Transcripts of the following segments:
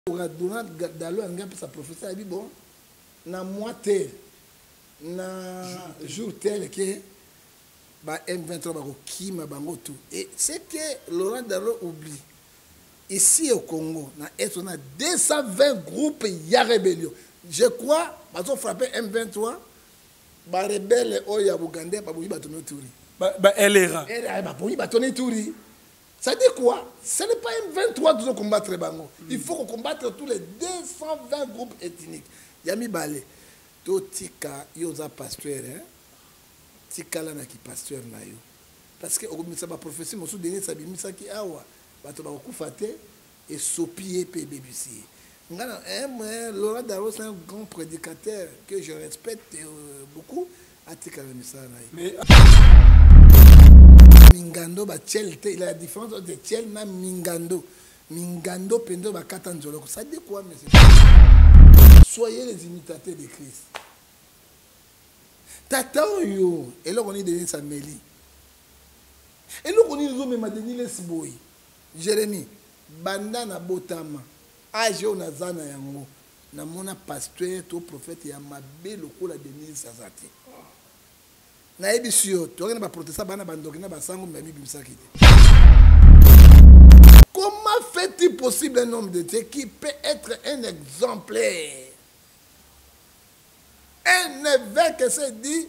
Donald Dalo a sa professeur a dit bon, na moitié, na jour tel que M23 va kima bango tout. Et c'est que Laurent Dalo oublie. Ici au Congo, on a 220 groupes ya rébellion. Je crois, parce qu'on frappé M23, les rebelles oya Bougandais, pas bouillir bâtonner Touri. LRA. LRA, bouillir bâtonner Touri. Ça dit quoi? Ce n'est pas M23 qui doit combattre Bango. Il faut combattre tous les 220 groupes ethniques. Yami Balé, to tika yoza pasteur, hein? Tika la na ki pasteur na yo. Parce que au ministère de la prophétie, mon soudenier sabimisa ki awa. Bato ba kufate et sopier PBBC. Laurent Daro, c'est un grand prédicateur que je respecte beaucoup. Atika la misa na yo. Mais Mingando ba chelte, il y a la différence entre chel na Mingando. Mingando pendo ba katanzolo. Ça dit quoi, monsieur? Soyez les imitateurs de Christ. Tata yo, et là on est devenu sa mélie. Et là on est même devenu les siboyi. Jérémie, banda na botama, age on a zana yango, na mona pasteur to prophète ya mabe lokola Denis Sazati. Na ebisio, tu regardes ba protestant bana bandokina ba sango mbami bimisaki. Comment fait-il possible un homme de Dieu qui peut être un exemplaire? Un évêque se dit,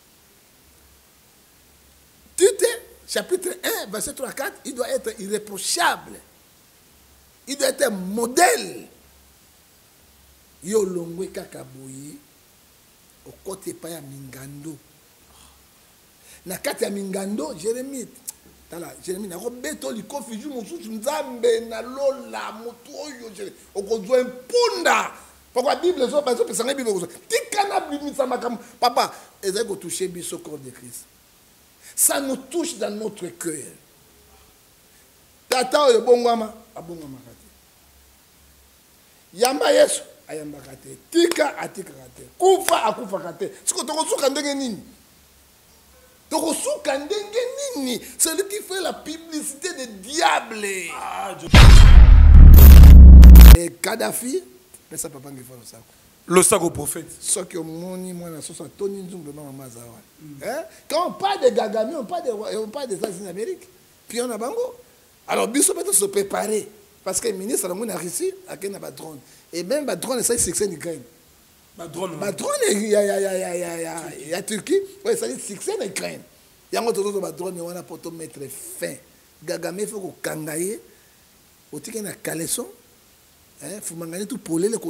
Tite, chapitre 1, verset 3 à 4, il doit être irréprochable. Il doit être un modèle. Yo longwe kakaboyi, au côté pa ya Mingando. Na kati ya Mingando, Jérémie, Jérémie, na robeto likofi ju mosusu nzambe na lola moto oyo Jérémie. Okozwa impunda. Pourquoi la Bible est parce que c'est la Bible. Papa, ils ont touché le corps de Christ. Ça nous touche dans notre cœur. Tata le bongama, abongama kate. Yamba Yesu, ayamba kate. Tika atika kate. Kufa akufa kate. Siko tokosuka ndenge nini? Tokosuka ndenge nini? Celui qui fait la publicité des diables. Et Kadhafi. Mais ça papa ngi falo sako. Le sac prophète. Ce que moni moi na soso Tony Nzumbe mama mazawa. Hein? Quand on parle de Gagami, on parle des États-Unis d'Amérique. Puis on a bango. Alors biso peut se préparer parce que le ministre la mona Russie a ken ba drone. Et même ba drone ça succès ni Ukraine. Ba drone il y a Turquie, ouais ça dit succès en Ukraine. Yango toto ba drone on a pour te mettre fin. Gagami faut ko kangaye. Otike na caleçon. Il faut que tout pour les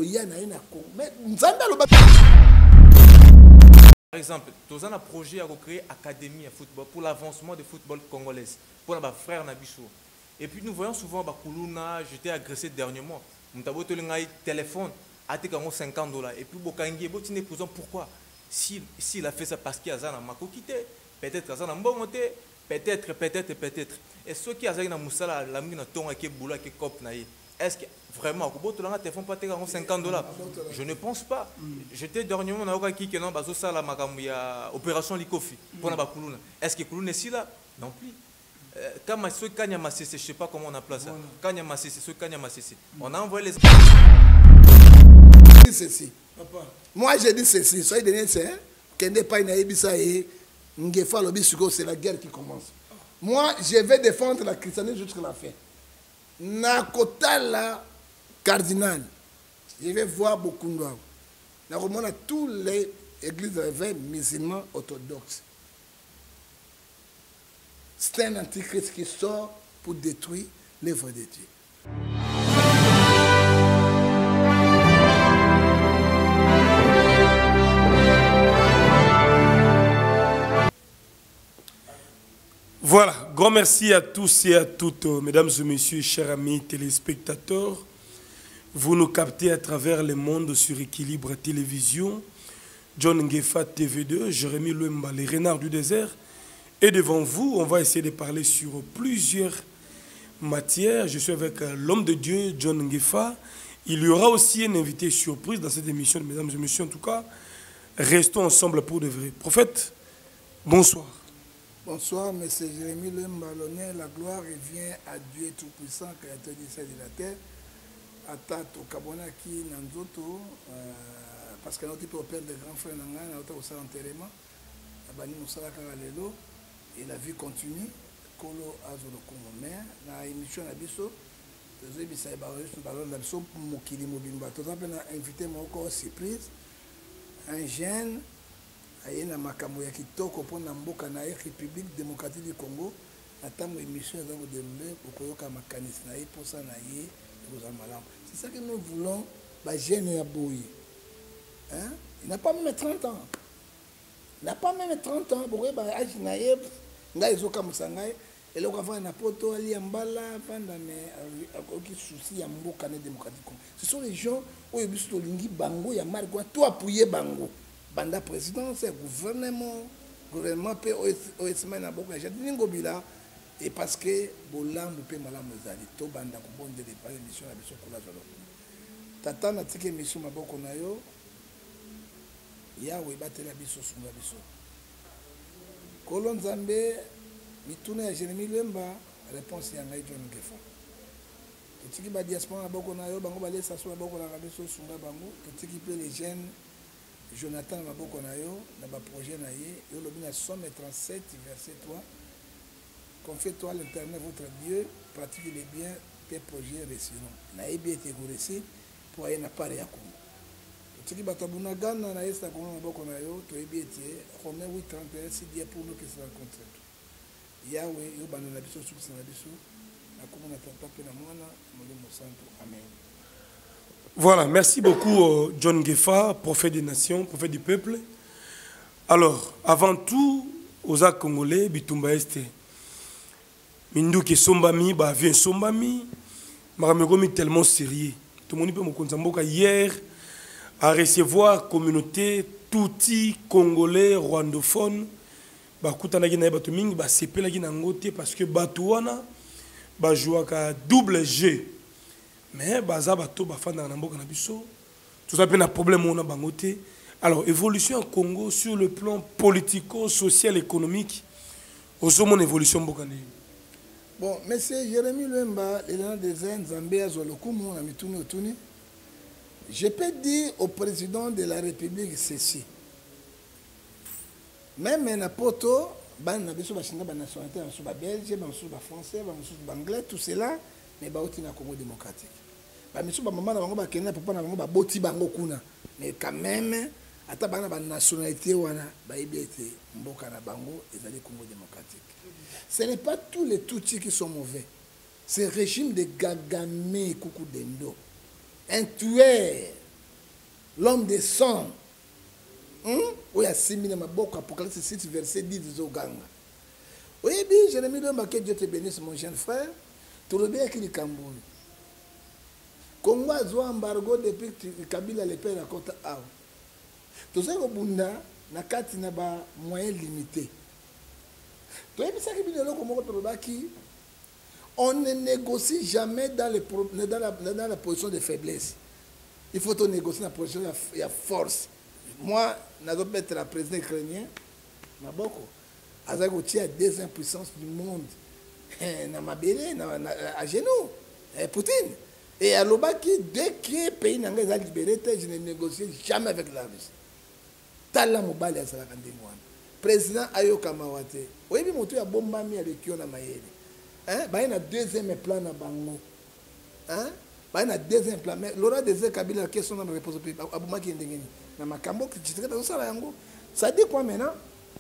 Par exemple, nous avons un projet à créer académie à football pour l'avancement du football congolais, pour nos frères Nabiso. Et puis nous voyons souvent Bakuluna, j'étais agressé dernièrement. Nous avons un téléphone à $50. Et puis Bokangi, Botine posant pourquoi s'il a fait ça parce qu'il y a un makokité, peut-être qu'il y a un bon monté, peut-être. Et ceux qui ont un moussala, la mine a ton qui boula qui cop naïe. Est-ce que vraiment, $50? Je ne pense pas. J'étais dernièrement dans l'opération Likofi pour la Bakuluna. Est-ce que Kuluna est ici là? Non plus. Quand je ne sais pas comment on appelle ça. Quand on a envoyé les... Ceci. Moi, j'ai dit ceci. Soyez donné, c'est c'est la guerre qui commence. Moi, je vais défendre la christianisme jusqu'à la fin. Nakotala cardinal, je vais voir beaucoup de gens. Nous avons tous les églises réveillées musulmans orthodoxes. C'est un antichrist qui sort pour détruire l'œuvre de Dieu. Voilà, grand merci à tous et à toutes, mesdames et messieurs, chers amis téléspectateurs. Vous nous captez à travers le monde sur Équilibre Télévision, John Ngefa TV2, Jérémy Lemba, les renards du désert. Et devant vous, on va essayer de parler sur plusieurs matières. Je suis avec l'homme de Dieu, John Ngefa. Il y aura aussi un invité surprise dans cette émission, mesdames et messieurs. En tout cas, restons ensemble pour de vrai. Prophète, bonsoir. Bonsoir, M. Jérémy Lemba. L'honneur, la gloire revient à Dieu Tout-Puissant, Créateur du ciel et de la terre, ata tokabwanaki na nzoto parce que nauti mpe opère de grand frère na ngai nauta kosala enterrement abandi mosala kaka lelo et la vie continue kolo azwa lokumu mais na émission na biso tozoyebisa balonda biso mokili mobimba toza mpe na invité moko surprise un jeune aye na makambo ya kitoko mpona mboka na ye république démocratique du Congo na ntango émission eza kodelule okoyoka makanisi na ye mposa na ye ekozala malamu. C'est ça que nous voulons bagene ya boye. Il n'a pas même 30 ans. Il n'a pas même 30 ans. Pourquoi âge na ye ngai ezokamwisa ngai eloko avanda na poto alia mbala avanda me akoki souci ya mboka na démocratique. Ce sont les gens oyo biso tolingi bango ya marque wa to appuyer bango banda président c'est gouvernement pe oesma na boko ya jardin ngobila et parce que bolambu pe malamu ezali to banda ko bonde de pas émission na biso kula zolo tata na tike émission maboko na yo yawe batela biso sunga biso kolo nzambe mituna ya Jérémie Lemba réponse ya ngai John Gefa tiki ba diaspora maboko na yo bango balesa so maboko na biso sunga bango tiki pe les jeunes Jonathan maboko na yo na ba projet na ye yo lobi na Somme 37 verset 3 confie-toi l'Éternel votre Dieu pratiquez les biens tes projets réussiront na ebi ete ko réussir pour aller na pare ya Congo tiki bato bunagana na esta ko maboko na yo to ebi ete Romains 8:31 si Dieu pour nous qui se rencontre Yahweh yo bana na biso suku na biso na komona tata pe na mwana molimo santo amen. Voilà, merci beaucoup John Gefa, prophète des nations, prophète du peuple. Alors, avant tout, aux Congolais, Bitumba Este, Minduki Sombami, vient Sombami, Maramegomi tellement sérieux. Tout le monde peut me contamboka hier à recevoir communauté touti congolais rwandophone. Bakutana gina bato mingi ba sepela gina ngote parce que batuana ba jouaka double G. Mais baza bato bafanda na mboka na biso tout ça un problème on a bangote. Alors évolution au Congo sur le plan politico social économique au mon évolution mboka na. Bon, monsieur Jérémie Lemba, il a des Zambia zolokumu na mituni otuni. Je peux dire au président de la République ceci. Même na poto ban na biso ba chinga ba nationalité na so ba belge ba so ba français ba so ba anglais tout cela mais ba oti na Congo démocratique ba miso ba mama na bango ba kenya papa na bango ba boti bango kuna mais quand même ata bana ba nationalité wana ba ibete mboka na bango ezali Congo démocratique. Ce n'est pas tous les Tutsis qui sont mauvais. C'est le régime de Kagame Kuku Dendo, un tueur, l'homme de sang. Oui, à 6 000 Apocalypse 6, verset 10 de Zoganga. Oui, bien, Jérémie Lemba, que Dieu te bénisse, mon jeune frère. Tu le bien qui est Cameroun. Congo a joué embargo depuis que Kabila le père à côté A. Tout ça, au Bunda, na kati na ba moyen limité. Tu sais, ça qui on ne négocie jamais dans la position de faiblesse. Il faut négocier dans la position de force. Moi, je vais être la présidente ukrainien. Je vais être la deuxième puissance du monde. À genoux. Poutine. Et à l'Obaki, dès que le pays n'a pas libéré, je ne négocie jamais avec la Russie. Tala Mobali à Salakandémoine. Président Ayoka Mawate. Oui, mais il y a bomba mi avec Kiona Mayele. Il y a deuxième plan na bango. Il y a deuxième plan. Mais Laura Désir Kabila, question dans la réponse au pays. Aboumaki Ndengeni. Na makambo qui ça dit quoi maintenant?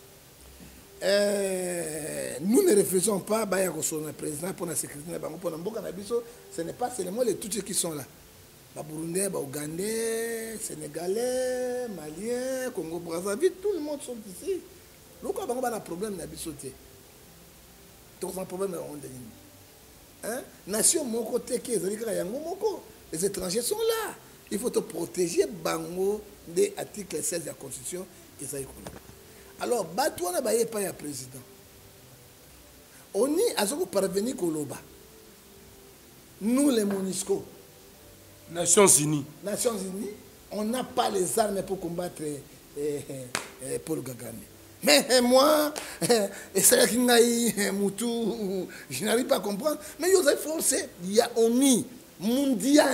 Nous ne refusons pas Baya Kosona président pour la sécurité na bango pour Mboka na biso. Ce n'est pas seulement les Tutsis qui sont là. Les Burundais, les Ougandais, les Sénégalais, les Maliens, Congo Brazzaville, tout le monde sont ici. Pourquoi on a un problème na biso te? Donc un problème na ondeni. Nation mon côté qui est yango moko. Les étrangers sont là. Il faut te protéger bango de l'article 16 de la Constitution. Alors, Batouana Baye pas un président. On y a parvenu Koloba. Nous, les MONUSCO, Nations Unies, on n'a pas les armes pour combattre Paul Kagame. Mais moi, c'est là qu'il y a Moutou, je n'arrive pas à comprendre. Mais il y a forcé, il y a ONU mondial.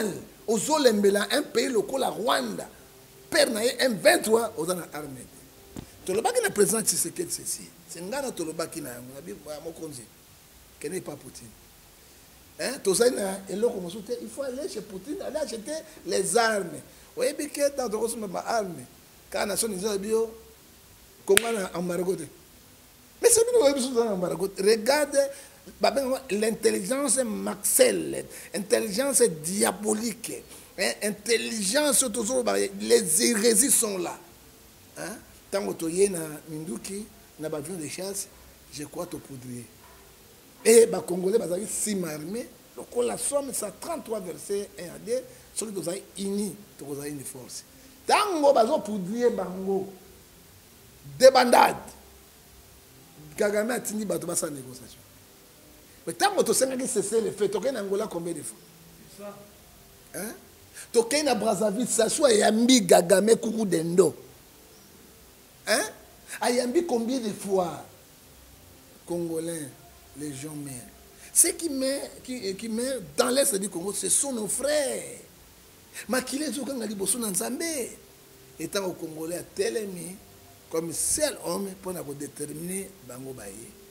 ozolembela un pays lokola Rwanda père na ye M23 oza na armée tolobaki na président Tshisekedi ceci c'est ngana tolobaki na yango na bi mokonzi kene pas Poutine hein tozali na eloko mosusu il faut aller chez Poutine aller acheter les armes oyebi ke dans tokosoma ba armes kana nation nizala bio Congo na embargo te mais c'est bien oyebi so na embargo regarde l'intelligence maxelle, intelligence diabolique, hein, intelligence, les hérésies sont là. Hein? Tant que tu es na Minduki, na avion de chasse, je crois que tu poudrier. Et les Congolais, ils ont 6 armées, donc la somme, c'est 33 versets 1 à 2, ceux qui ont unis, tu as une force. Tant que tu as poudrier, bango, débandade, Kagame a tenu sa négociation. Mais tant que tu as cessé le fait, tu as Angola combien de fois? C'est ça. Hein? Tu as Brazzaville, ça soit Yambi, Gagame, Koukou Dendo. Hein? Ayambi combien de fois? Congolais, les gens meurent. Ceux qui meurent dans l'Est du Congo, ce sont nos frères. Makile Zokanga Liboso Nzambe. Étant au Congolais, Télémi, comme seul homme pour déterminer Bango Baye.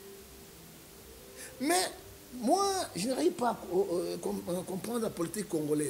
Mais moi, je n'arrive pas à comprendre la politique congolaise.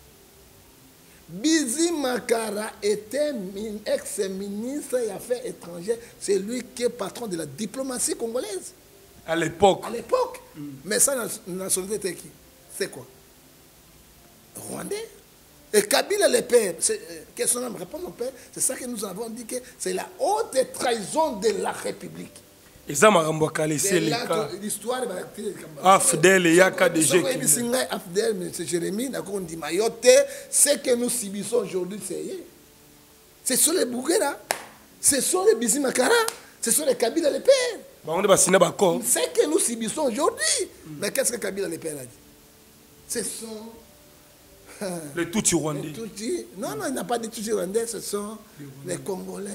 Bizi Makara était ex-ministre des Affaires étrangères. C'est lui qui est patron de la diplomatie congolaise. À l'époque. À l'époque. Mais ça, la nationalité était qui? C'est quoi? Rwandais. Et Kabila le père, quelle est son réponse au père? C'est ça que nous avons dit que c'est la haute trahison de la République. Et ça m'a renvoyé l'histoire Afdel et Yaka de Jésus. Afdel, M. Jérémie, on dit Mayotte, ce que nous subissons aujourd'hui, ce sont les Bougera, ce sont les Bizimakara, ce sont les Kabila le père. Ce que nous subissons aujourd'hui. Mais qu'est-ce que Kabila le père a dit? Ce sont les Tutsi rwandais. Non, il n'a pas dit Tutsi rwandais, ce sont les Congolais.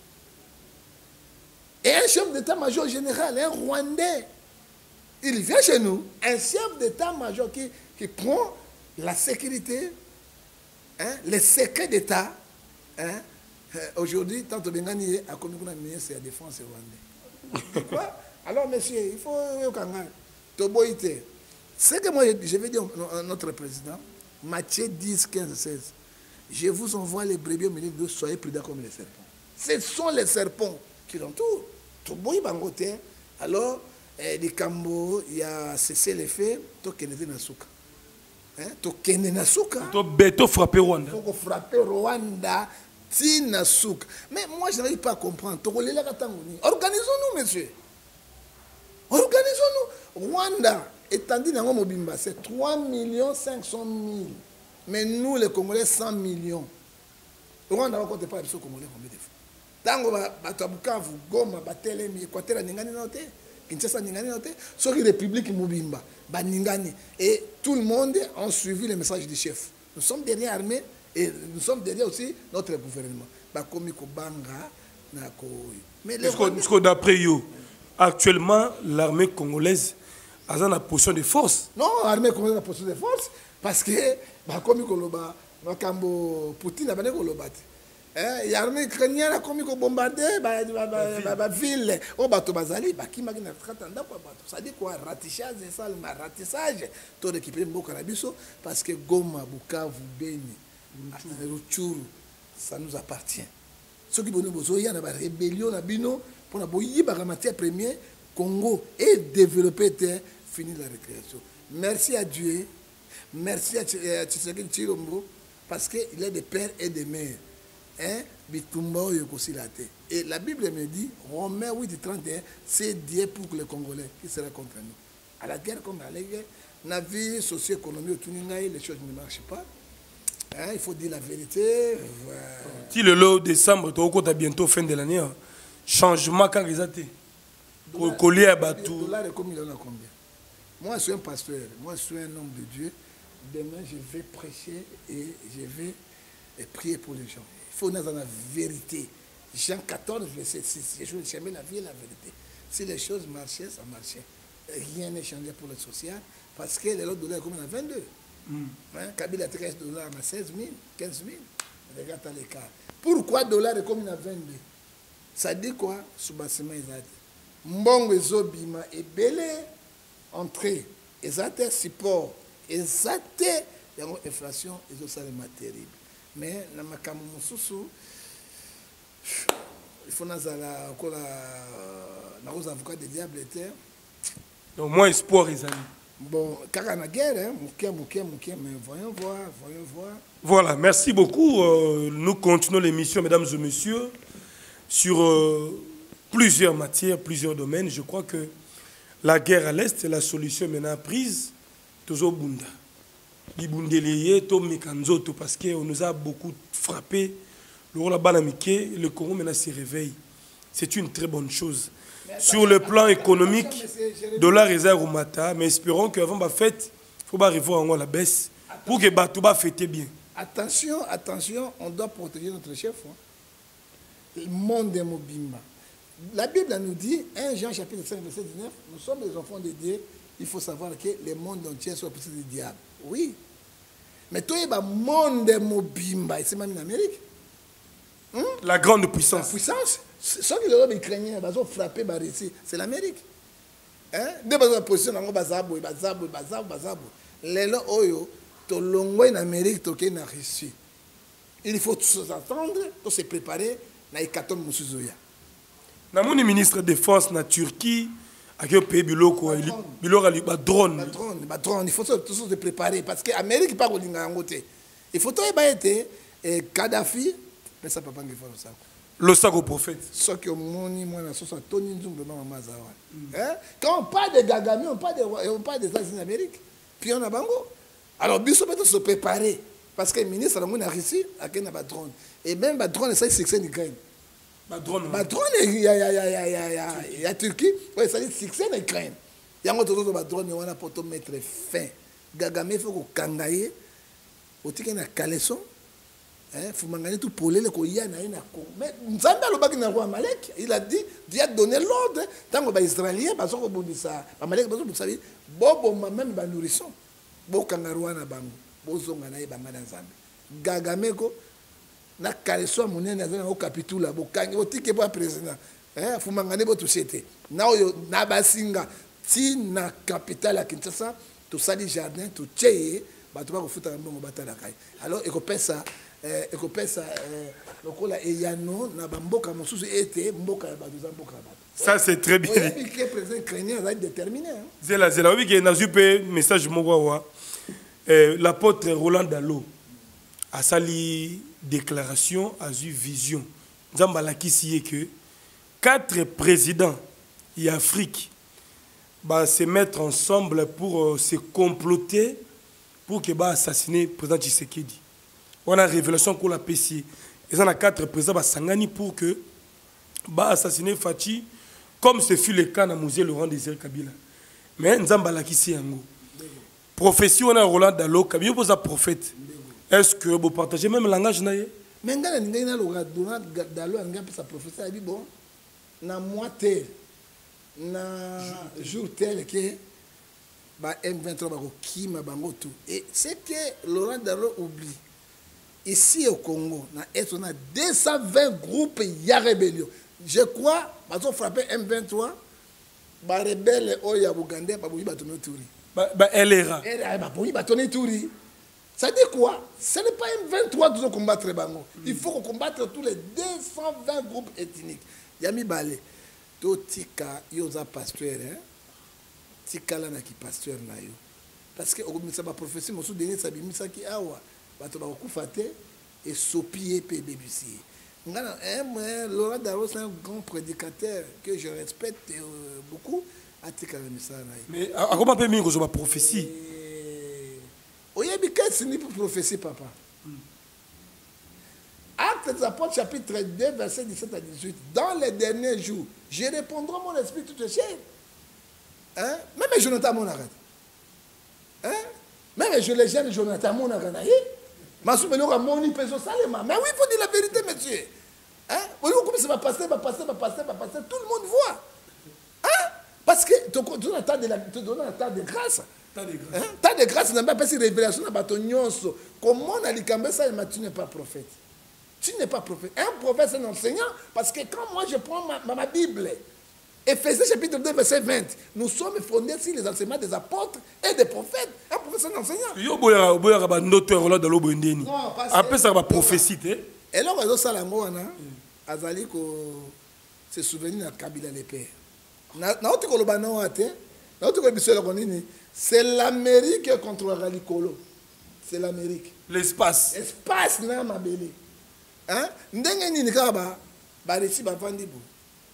Et un chef d'état-major général, un Rwandais, il vient chez nous, un chef d'état-major qui prend la sécurité, hein, les secrets d'État. Hein, aujourd'hui, tant que Bengani a commis le ministre de la Défense rwandais. Quoi? Alors, monsieur, il faut que ce que moi, je vais dire à notre président, Matthieu 10, 15, 16, je vous envoie les brebis au milieu de soyez prudents comme les serpents. Ce sont les serpents qui l'entourent. Alors, les Cambo, il y a cessé les faits, tout Kennedy Nasuka. Tout Kennedy Nasuka. Tout Beto frapper Rwanda. Tout frapper Rwanda, Tinasuka. Mais moi, je n'arrive pas à comprendre. Organisons-nous, monsieur. Organisons-nous. Rwanda, étant dit dans Mobimba, c'est 3 500 000. Mais nous, les Congolais, 100 millions. Rwanda, on ne compte pas les Congolais combien de fois. Tango bato Bukavu Goma batelemi Équateur ningani noté Kinshasa ningani noté sur la République Mobimba ba ningani et tout le monde a suivi le message du chef. Nous sommes derrière l'armée et nous sommes derrière aussi notre gouvernement. Ba komi ko banga na ko. Mais d'après you actuellement l'armée congolaise a une position de force. Non, l'armée congolaise a une position de force parce que ba komi ko loba makambo Poutine a bané ko lobati. L'armée ukrainienne a commis qu'on bombardait la ville. Oh, bateau bazali, qui m'a dit ça dit quoi? Ratissage, c'est ça, ratissage. Tout récupéré beaucoup Carabiso parce que Goma, Bukavu, Beni, Rutshuru, ça nous appartient. Ceux qui vont nous besoin, il y a une rébellion, pour la matière première, Congo et développer terre, finir la récréation. Merci à Dieu, merci à Tshisekedi Tshilombo parce qu'il est des pères et des mères. Hein? Et la Bible me dit, Romains 8, 31, c'est Dieu pour les Congolais qui sera contre nous. À la guerre comme à la guerre, la vie socio-économique, les choses ne marchent pas. Hein? Il faut dire la vérité. Si le lot décembre, tu as bientôt fin de l'année, changement quand ils ont été. Pour coller à Batou. Combien? Moi, je suis un pasteur, moi, je suis un homme de Dieu. Demain, je vais prêcher et je vais prier pour les gens. Il faut dans la vérité. Jean 14, verset 6. J'aimais la vie et la vérité. Si les choses marchaient, ça marchait. Rien n'est changé pour le social. Parce que les autres dollars comme on a 22. Kabila a 13 dollars, 16 000, 15 000. Regarde l'écart. Pourquoi dollar est comme il a 22? Ça dit quoi? Sous-bassement exact. Mbongo ezobima et belé entrée. Exact support. Exact. Il y a une inflation et ça c'est terrible. Mais dans ma caméra il faut nazala encore la avocat des diables étaient. Au moins espoir ils allaient. Bon, car on a guerre, hein, mais voyons voir. Voilà, merci beaucoup. Nous continuons l'émission, mesdames et messieurs, sur plusieurs matières, plusieurs domaines. Je crois que la guerre à l'Est est la solution maintenant prise. Tozo Bunda. Parce qu'on nous a beaucoup frappé. Le Congo maintenant se réveille. C'est une très bonne chose. Sur le plan économique, dollar réserve au matin, mais espérons qu'avant la fête, il faut revoir la baisse pour que Batouba fête bien. Attention, on doit protéger notre chef. Le monde est mobimba. La Bible nous dit, 1 Jean chapitre 5, verset 19, nous sommes les enfants de Dieu, il faut savoir que le monde entier soit poussé du diable. Oui. Mais toi, le monde est mobimba, c'est même en Amérique. La grande puissance. La puissance. Ceux qui l'ont ukrainien, ils ont frappé par ici, c'est l'Amérique. Dès que la position, ils ont bazabo. Les gens, ils ont en Amérique, ils ont reçu. Il faut s'attendre, se préparer, na hécatombe musuzoya. Na mon ministre de défense na Turquie, avec le pays biloko, il aura le drone. Il faut se préparer parce que l'Amérique pas au côté. Il faut tout être Kadhafi, mais ça peut pas faire ça. Le sac au prophète. Ce que quand on parle de Gagami, on parle des États-Unis d'Amérique. Puis on a Bango. Alors, il faut se préparer. Parce que le ministre a réussi à gagner un drone. Et même le drone, c'est succès de l'Ukraine. Le drone, il y a Turquie, ça dit succès de l'Ukraine. Il y a un autre drone, il y a pour mettre fin. Gagami, il faut qu'on kangaye. Il faut qu'on caleçon. Il faut que tout pour les mais Nzamba Lobaki n'a pas Malek. Il a dit, Dieu a donné l'ordre. Tant que les Israéliens, parce qu'on dit ça, Malek, vous savez, Bobo même les nourrissons. Bobo Kangarouana Bango, Bozo Nganaï Bangana Nzamba. Gagameko, na Kaleso Mounena au capitula, Bokangi, au ticket pour président. Il faut mangane pour tout c'était. Na Basinga, si na capitale à Kinshasa, tout ça les jardins, tout tché, bah tu vas vous foutre un bon bataille la caille. Alors, il faut ça. Ça c'est très bien. Message l'apôtre Roland Dallot a sali déclaration, a eu vision. Zambala qui sied que 4 présidents et Afrique va se mettre ensemble pour se comploter pour que va assassiner le président Tshisekedi. On a révélation qu'on l'a PC. Et ça, on a 4 présidents Sangani pour que bah assassiner Fachi, comme ce fut le cas dans le musée Laurent Désiré Kabila. Mais Nzambala qui s'y ango. Prophétie, on a Roland Dallot, Kabila pose un prophète. Est-ce que vous partagez même le langage naïe? Mais Roland Dallot a sa prophétie, il dit bon, na mois tel, na jour tel que bah M23 va qui m'a bango tout. Et c'est que Laurent Dallot oublie. Ici au Congo, on a 220 groupes, il y a rébellion. Je crois, parce qu'on frappé M23, les rebelles, il y a Bougandais, ils ont bâtonné Touri. LRA. Ils ont bâtonné Touri. Ça dit quoi? Ce n'est pas M23 qui doit combattre les Bango. Il faut combattre tous les 220 groupes ethniques. Yami Balé, Totika, Yoza pasteur, Tika là qui pasteur na yo. Parce que au ma prophétie, mon soudéné sabimisa qui awa. Et sopier PBBC. Laurent Dallot, c'est un grand prédicateur que je respecte beaucoup. Mais comment peut-on dire que c'est ma prophétie? Oui, mais qu'est-ce que c'est pour prophétie, papa? Actes des Apôtres, chapitre 2, verset 17 à 18. Dans les derniers jours, je répondrai mon esprit tout cher. Même Jonathan Monarad. Même je les gêne, Jonathan Monarad. Mais oui, il faut dire la vérité, monsieur. Ça va passer, tout le monde voit. Parce que tu donnes un tas de grâce. Tant de grâce, n'a pas une révélation à Batonyonso. Comment on a dit ça, tu n'es pas prophète. Tu n'es pas prophète. Un prophète, c'est un enseignant. Parce que quand moi je prends ma Bible, Éphésiens chapitre 2, verset 20, nous sommes fondés sur les enseignements des apôtres et des prophètes. Un prophète, c'est un enseignant. Après ça, va prophétie. Et là, on a ça la moine, Azali ko se souvenir de Kabila le père. C'est l'Amérique qui contrôlera l'Icolo. C'est l'Amérique. L'espace. Espace na mabele. Hein? Ndenge ni nikaba ba resi ba fandi bo.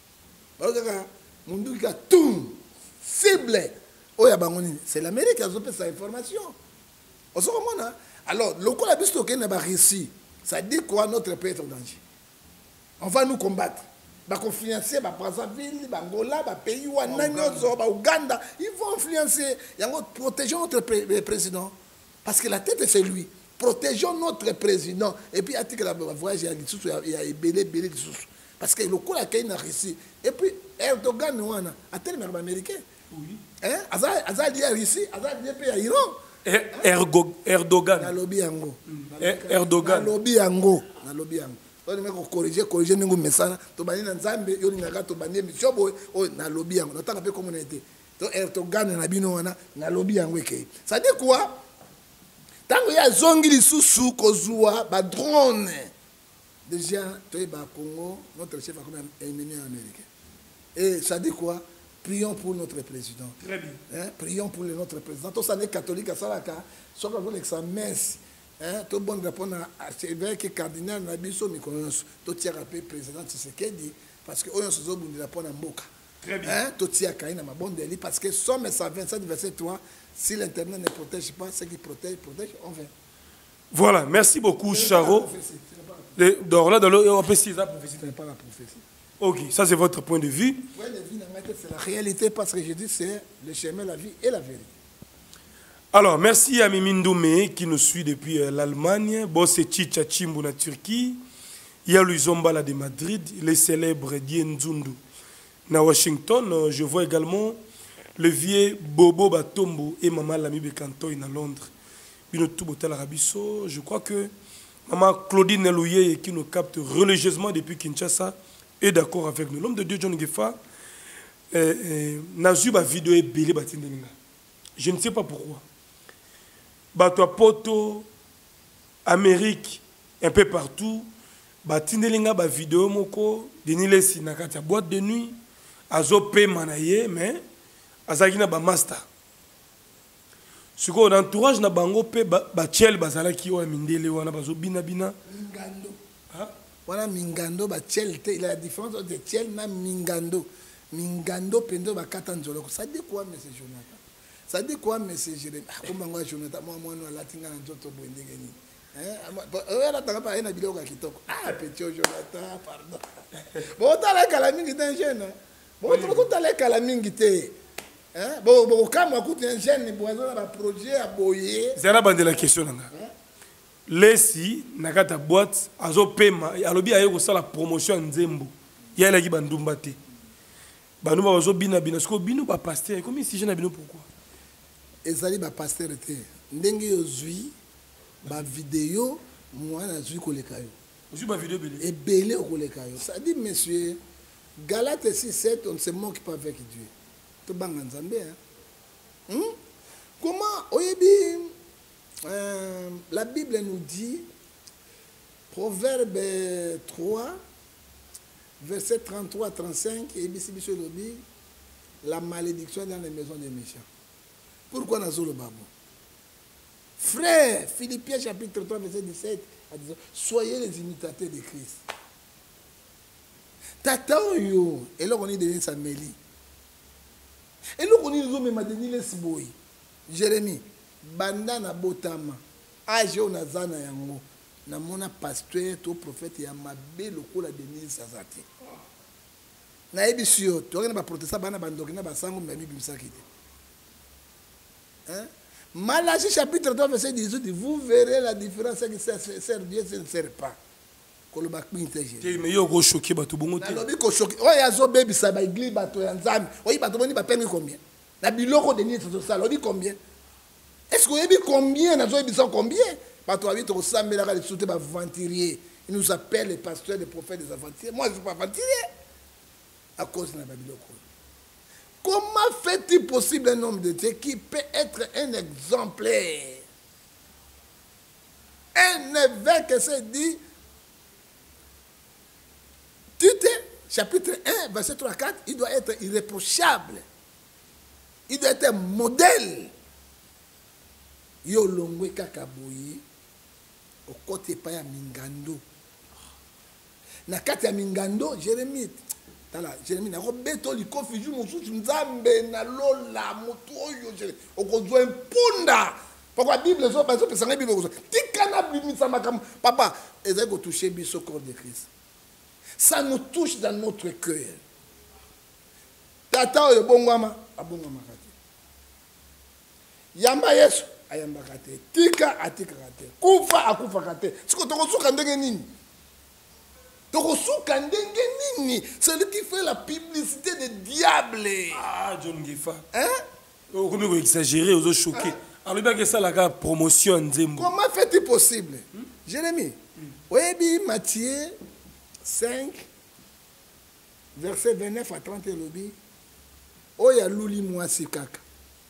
Ba kaka mundu ka tout cible. Oya bangoni, c'est l'Amérique qui a fait sa information. On se comprend. Alors, le coup la bisto qui n'a pas réussi, ça dit quoi notre pays est en danger. On va nous combattre. Bah influencer bah Brazzaville, bah Angola, bah pays Wananyozo, bah Ouganda, ils vont influencer. Protégeons notre président. Parce que la tête c'est lui. Protégeons notre président. Et puis, à titre de voyage, il y a belé de sous. Parce que le coup la Kenya a réussi. Et puis, Erdogan, a tel américain. Oui. Hein? Azal dit à Russie, Azal dit à Iran. Erdogan. Na lobby yango. Erdogan. Na lobby yango. Na lobby yango. On va corriger nous message. To bani na Nzambe, yo ninga to bani mission boy, o na lobby yango. Na tanga pe comme on était. To Erdogan na bino wana na lobby yango ekei. Ça dit quoi? Tango ya zongi lisusu kozua ba drone. Déjà, toi ba Congo, notre chef a comme un ennemi américain. Et ça dit quoi? Prions pour notre président. Très bien. Hein? Prions pour notre président. Tous les catholiques à Salaka, soit qu'on voit sa messe. Hein? Tout bon répondre à ce que cardinal Nabiso Mikonos, tout tient à paix président Tshisekedi, parce que on se dit de répondre à Mboka. Très bien. Hein? Tout tient à Kaina ma bonne délit, parce que Somme 127 verset 3, si l'internet ne protège pas, ce qui protège, on vient. Voilà, merci beaucoup, Charo. Donc là, on peut citer la prophétie. Ce n'est pas la prophétie. Ok, ça c'est votre point de vue. Oui, c'est la réalité parce que je dis c'est le chemin, la vie et la vérité. Alors, merci à Mimi Ndoumé qui nous suit depuis l'Allemagne. Bosse Chicha Chimbu na Turquie. Il y a Luizombala de Madrid. Les célèbres Dienzundu na Washington. Je vois également le vieux Bobo Batombo et Maman Lami Bekantoy na Londres. Je crois que Maman Claudine Nelouye qui nous capte religieusement depuis Kinshasa est d'accord avec nous. L'homme de Dieu, John Gefa, n'a vu ma vidéo et belé batindelinga. Je ne sais pas pourquoi. Bato Poto, Amérique, un peu partout, batindelinga ba vidéo moko, denile sinakata boîte de nuit, azope manaye, mais azagina ba master. Ce qu'on entourage na bango pe ba tchel bazala ki o mindele wana bazo bina bina. Voilà Mingando, il y a la différence entre Tchel et Mingando. Mingando, pendo, Katanzolo. Ça dit quoi, M. Jonathan? Ça dit quoi, M. Jérémy? Comment moi, Jonathan, moi, je suis là, ah, petit Jonathan, pardon. Bon, tu as la calamité d'un jeune. Bon, tu as la calamité. Bon, quand on écoute un jeune, il y a un projet à boyer. C'est la question. Lesi nakata boîte azo pema alobi aye ko sala promotion nzembo ya la ki bandumba te banuma bazo bina bina sko bino ba pasteur comme si je na bino pourquoi ezali ba pasteur te ndenge yozui ba vidéo moi na zui ko lekayo ozui ba vidéo belé et belé ko lekayo ça dit monsieur Galates 6:7 on ne se moque pas avec Dieu to banga nzambe hein comment oyebi la Bible nous dit, Proverbe 3, verset 33-35, et la malédiction dans les maisons des méchants. Pourquoi nous le babou? Frère, Philippiens chapitre 3, verset 17, soyez les imitateurs de Christ. Tata yo, et là on est donné sa mélie. Et là on est donné les sboy. Jérémie. Banda na botama age on azana yango na mona pasteur to prophète ya mabe lokola Denise Azati na ebisio to ngena ba protestant bana bandoki na basango mami bimisaki te hein Malachie chapitre 3 verset 18 vous verrez la différence que sert Dieu ne sert pas koloba kwinteje te me yo ko choquer bato bongo te na lobi ko choquer o ya zo baby sa ba igli bato ya nzambe o yi bato boni ba pengi combien na biloko Denise ça lobi combien Est-ce que vous avez combien? Nous avons combien? Parce que il nous appelle les pasteurs, les prophètes, des aventuriers. Moi, je ne suis pas aventurier. À cause de la Bible. Comment fait-il possible un homme de Dieu qui peut être un exemplaire? Un évêque s'est dit, Tite, chapitre 1, verset 3 à 4, il doit être irréprochable. Il doit être un modèle. Yo longwe kakaboyi au côté pa ya Mingando. Na kati ya Mingando, Jérémie tala Jérémie na robeto likofi ju mususu nzambe na lola mutu oyo Jérémie okozwa impunda. Pourquoi la Bible so bazo pesanga Bible okozwa. Tikana bimisa makam papa ezako toucher biso corps de Christ. Ça nous touche dans notre cœur. Tata oyo bongwama abongwama kati. Yamba Yesu ayambaka te, tika atikaka te, kufa akufaka te. Siko tokosuka ndenge nini? Tokosuka ndenge nini? Celui qui fait la publicité des diables. Ah, John Gifa. Hein? Comment vous exagérez, vous choquez. Alors, il y a ça la promotion Nzembo. Comment fait-il possible? Jérémie. Oui, Matthieu 5, verset 29 à 30 lobi. Oya luli mwasi kaka.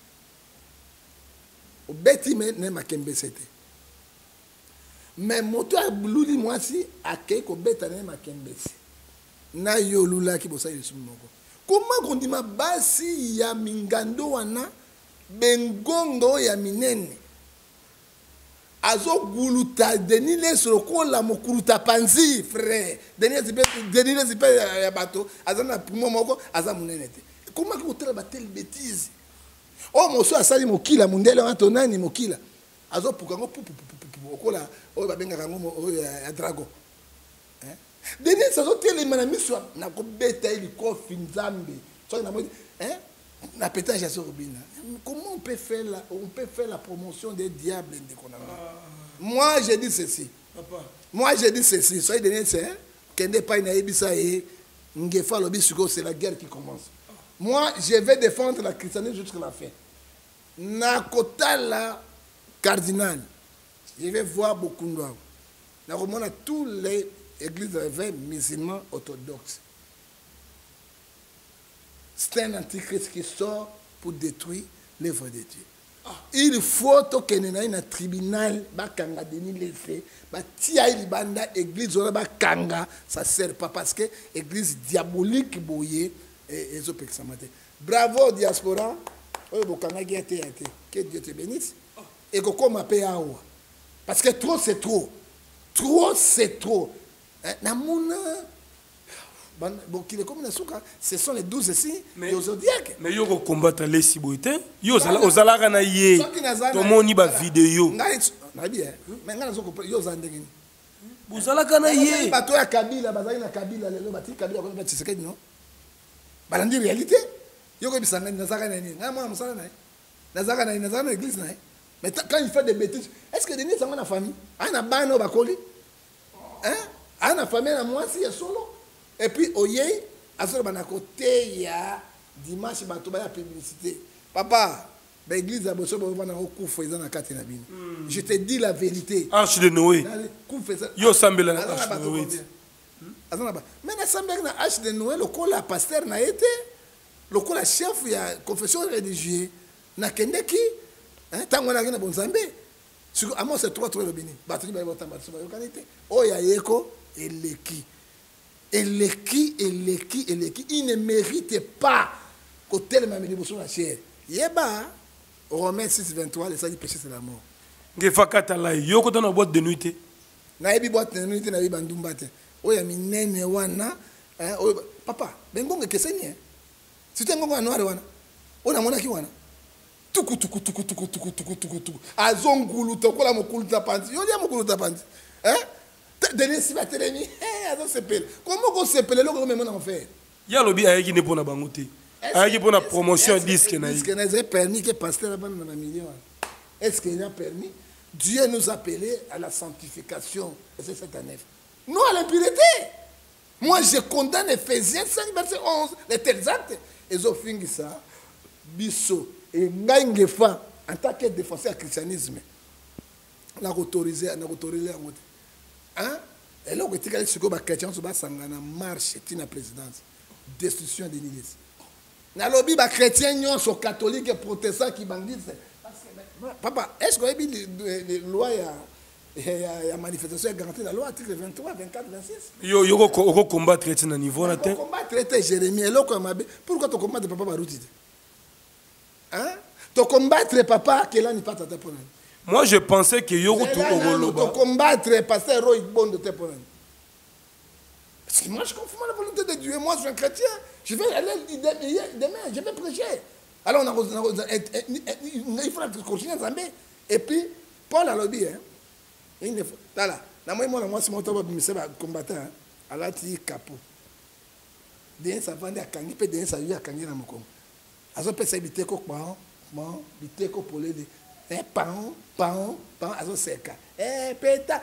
Beti ne makembe sete. Mais moto a luli mwasi akei ko beta ne makembe si. Na yo lula ki bosa yesu moko. Comment qu'on dit ma basi ya Mingando wana bengongo ya minene. Azo guluta denile sorokola mokuluta panzi frère. Denile zipe ya bato azana pimo moko azamunenete. Comment qu'on traite batel bêtise? Oh moso asali mokila mundele wa tonani mokila azo pukango pupu okola o babenga ngo o ya drago hein denis azo telema na miso na ko beta ili kofi nzambe so na modi hein na pétage ya sorobina. Comment on peut faire la promotion des diables de Konama? Moi j'ai dit ceci papa, moi j'ai dit ceci soyez denis c'est kende pa ina ebisa e ngefa lobi suko, c'est la guerre qui commence. Moi, je vais défendre la christianisme jusqu'à la fin. Nakotala cardinal. Je vais voir beaucoup de gens. Nakotala tous les églises musulmans orthodoxes. C'est un antichrist qui sort pour détruire l'œuvre de Dieu. Il faut que nous ayons un tribunal, bakanga deni laissé, batia libanda église ora bakanga, ça sert pas parce que église diabolique boyé. Et bravo diaspora, que Dieu te bénisse. Et que comme parce que trop c'est trop, trop c'est trop. Ce sont les 12 ici, mais mais yo combattre les siboité, yo ozalaka na ye. To moni ba vidéo. Mais ngana ko yo zandengini. Bozalaka na ye. Bato ya Kabila, bazali na Kabila lelo bati Kabila ko Tshisekedi non. Balandi réalité. Yo ko bisanga nazaka na nini? Na mwana musala nae. Nazaka na église nae. Mais quand il fait des bêtises, est-ce que Denis a une famille? Ana bano bakoli? Hein? Ana famille na mwasi ya solo. Et puis oye, asolo bana côté ya dimanche bato ba ya publicité. Papa, l'église a bosso ba na okufa ezana kati na bino. Je te dis la vérité. Arche de Noé. Yo sambela na arche de Noé. Mais na sambela na arche de Noé, le kola pasteur na été, le kola chef ya confession religieuse na kendeki, hein, tango na ngena bonzambe. Sur amo c'est 3 le bini. Batri ba botamba so ba yokanite. Oya yeko eleki. Eleki, il ne mérite pas que tel m'a mis sur la chair. Yeba, Romains 6, 23, le salut du péché c'est la mort. Ngefakata la yoko dans la boîte de nuit. Na yebi boîte de nuit na yebi bandumbate. Oya minene wana, papa, bengonge keseni. Si tu ngonga noir wana. Ona mona ki wana. Tuku. Azongulu tokola mokulu tapanzi. Yo dia mokulu tapanzi. Hein? Denis si va télémi, comment on s'appelle le même en faire? Il y a lobby avec une bonne bangoute. Avec une promotion disque. Est-ce qu'il a permis que pasteur dans la million? Est-ce qu'il a permis? Dieu nous a appelés à la sanctification. C'est cette année. Non à l'impureté. Moi je condamne Ephésiens 5 verset 11. Les tels actes. Ils ont fini ça. Bisso et Ngangefa en tant que défenseur du christianisme, on a autorisé en mode. Hein? Et là, on a dit que les chrétiens sont en marche, c'est une présidence. Destruction de l'Église. Dans le lobby, les chrétiens sont catholiques et protestants qui bandissent. Papa, est-ce que vous avez les lois et la manifestation garantie dans la loi, article 23, 24, 26? Vous combattre à niveau là. Vous combattre Jérémie. Pourquoi tu combattes papa Barouti? Hein? Tu combattre papa qui n'est pas ta tête. Moi, je pensais que Yogo tout au tu combattre pasteur Roy Bon de tes points. Parce que moi, je confonds la volonté de Dieu. Moi, je suis un chrétien. Je vais aller demain, je vais prêcher. Alors, il faut continuer à Zambé. Et puis, Paul a lobby. Il faut. Là, moi, c'est mon temps de combattant. Alors, tu es capot. D'un, ça va à Kangi, puis d'un, ça va à Kangi dans mon compte. Alors, peut-être éviter que éviter que pour les. Pan, alors c'est ça. Péta.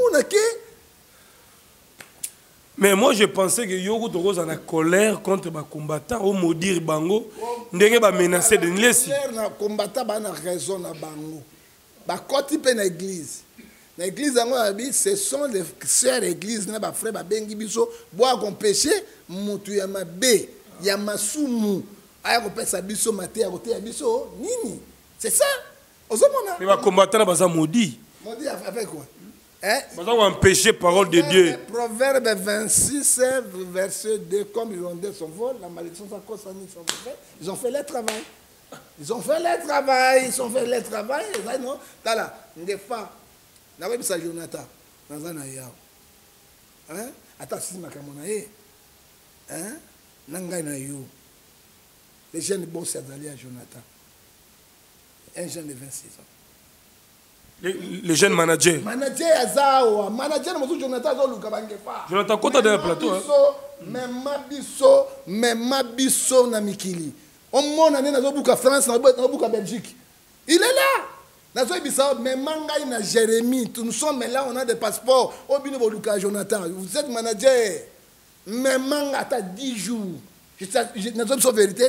Mais moi, je pensais que Yogo Togo en a colère contre les combattants, au maudire Bango, ndenge ba menacer de Nlesi. Les combattants ont raison à Bango. Ba koti pe na église. Na église ce sont les sœurs église na ba frère ba bengi biso boa kon péché mutu ya mabe ya masumu aya ko pesa biso mate ya kote ya biso nini. C'est ça. Mais les combattants sont maudits. Maudits avec quoi? Ils ont empêché la parole de Dieu. Proverbe 26, verset 2, comme ils ont dit son vol, la malédiction ça cause ils ont fait le travail. Ils ont fait le travail. Non, là, des fois, na webi sa Jonathan, dans un ayao. Hein? Attends, si ma camonaye. Hein? Nangai na yo. Les jeunes boss d'aller à Jonathan. Un jeune de 26 ans. Les jeunes managers. Manager Azawa. Manager, Jonathan Zoluka Bangefa. Jonathan, quand tu as dans le plateau. Même Mabiso na Mikili. On monte dans France, dans Belgique. Il est là. Même Mangaï na Jérémie. Nous sommes là, on a des passeports. Obino Boluka Jonathan. Vous êtes manager. Même Manga, tu as 10 jours. Je n'ai pas vérité.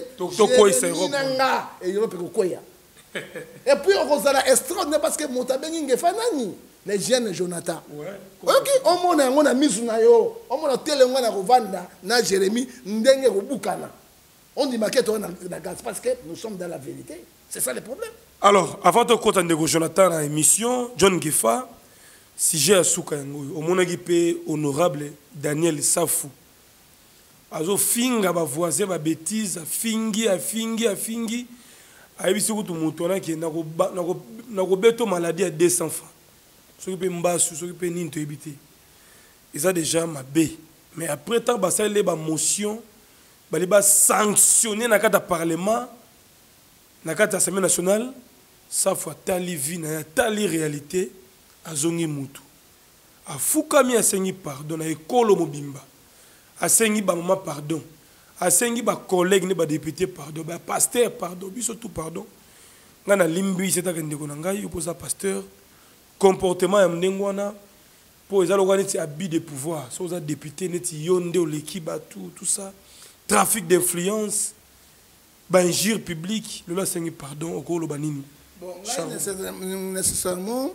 Et il y et puis on a extraordinaire parce que Moutabengi Fanani, les jeunes Jonathan. Ok, on a mis na yo, on a téléphone na Rovanda, na Jérémie, ndenge Robukana. On dit maquette on a gaz parce que nous sommes dans la vérité. C'est ça le problème. Alors, avant de continuer Jonathan à l'émission, John Gefa, si j'ai à Souka Yangoy, au mon équipe honorable Daniel Safou. Azo finga ba voisin ba bêtise, fingi. Aïe, si vous avez qui na maladie à 200 francs. Ce qui peut m'bassu, ce qui peut n'into éviter. Ils ont déjà ma B. Mais après tant que ça les motion, les sanctionner dans le parlement, dans l'Assemblée nationale, ça faut tali vie, tali réalité, à zongi mutu. A Foukami a sengi pardon, a Ekolo Mobimba, a sengi ba maman pardon. Asengi ba collègue ne ba député pardon ba pasteur pardon biso tout pardon ngana limbi c'est que ndeko ngai oposa pasteur comportement ya mndengwana pour ezalo ngani ti abus de pouvoir so za député neti yonde l'équipe tout ça trafic d'influence ba injure publique le la sengi pardon okolo banini bon nécessairement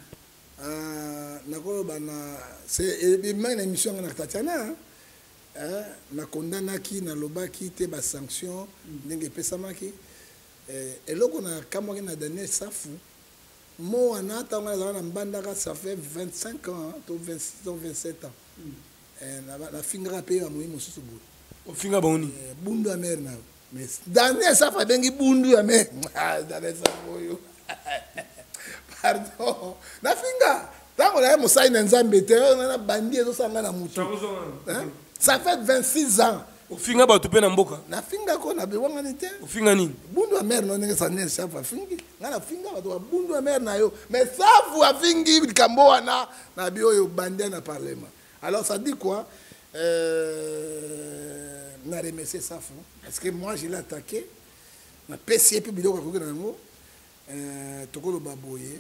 nakolo bana c'est une émission na Tatiana. Na kondanaki na lobaki te ba sanction ndenge pesamaki et loko na kamwa na Daniel Safou mo ana tanga na mbandaka ça fait 25 ans to 26 ans 27 ans na fingra pe ya moyi mosusu bo o finga boni bundu ya mer na mais Daniel Safou bengi bundu ya mer Daniel Safou yo pardon na finga tango na mosai na nzambe te na bandi ezo sanga na mutu hein. Ça fait 26 ans. Au finga ba tupé na mboka. Na finga ko na bewanga nite. Au finga nini? Bundu a mer no nenge sanel chafa fingi. Na finga ba to bundu a mer na yo. Mais ça vous a fingi kambo wana na bio yo bandé na parlement. Alors ça dit quoi? Na remercier ça fou parce que moi je l'ai attaqué. Na PC puis biloko ko na ngo. Tokolo baboye.